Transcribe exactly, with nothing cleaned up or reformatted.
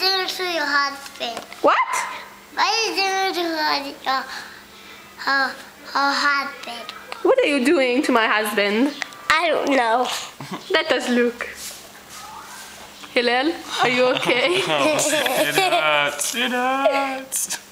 doing to your husband? What? What are you doing to her, your, her, her husband? What are you doing to my husband? I don't know. Let us look. Hillel, are you okay? Oh, it hurts. It hurts.